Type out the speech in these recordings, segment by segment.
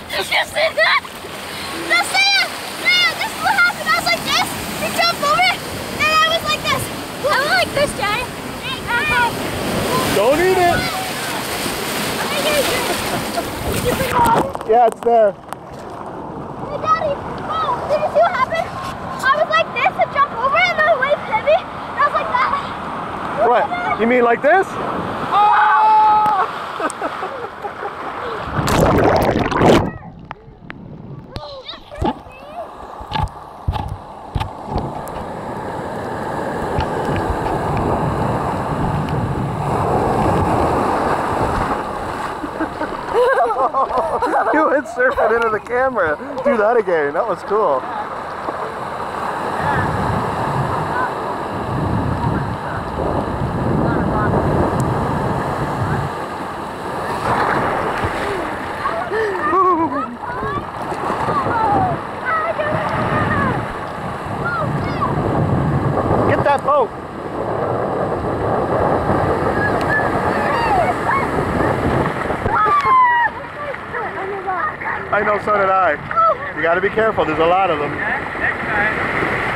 Did you see that? No, Sam, this is what happened. I was like this, he jumped over, and I was like this. I was like this, Daddy. Don't eat it. Yeah, it's there. Hey, Daddy, oh, did you see what happened? I was like this to jump over, and the wave's heavy, and I was like that. What? You mean like this? Oh! You went surfing into the camera. Do that again. That was cool. Get that boat. I know, so did I. You gotta be careful, there's a lot of them. Next time.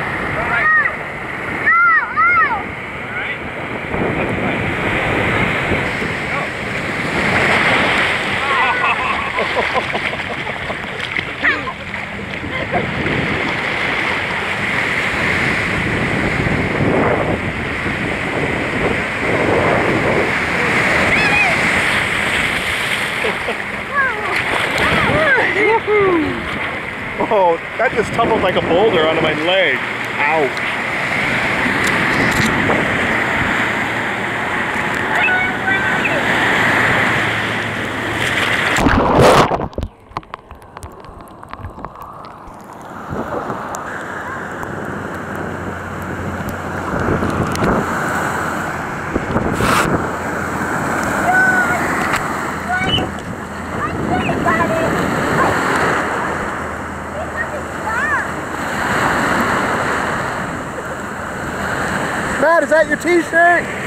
Oh, that just tumbled like a boulder onto my leg. Ow. Matt, is that your t-shirt?